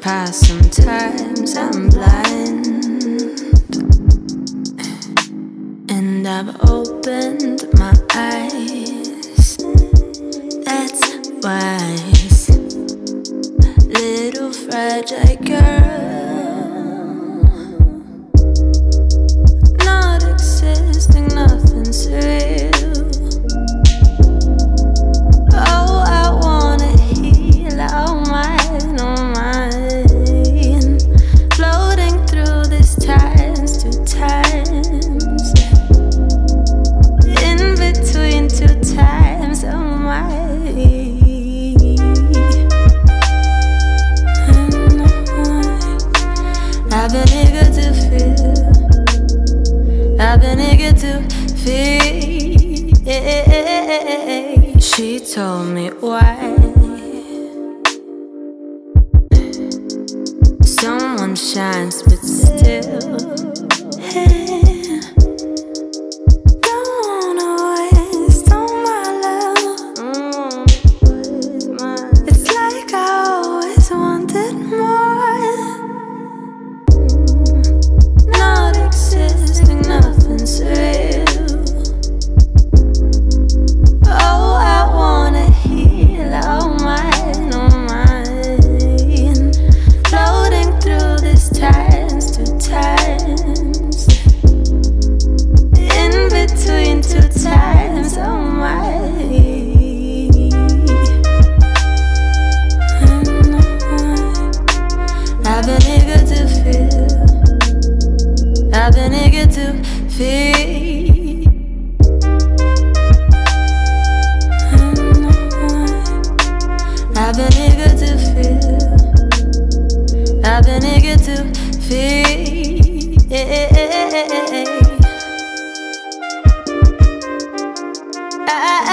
past, sometimes I'm blind, and I've opened my eyes. That's wise, little fragile girl, not existing, nothing's real. Oh, I wanna heal all mine, oh mine, floating through these times, two times, in between two times, oh my. I've been eager to feel, I've been eager to feel. She told me why someone shines but still, don't wanna waste all my love. It's like I always wanted more, not existing, nothing's real. Oh, I wanna heal all mine, oh mine, floating through these times, two times, in between two times, oh my. I've been eager to feel, I've been eager to feel. I've been eager to feel, I've been eager to feel.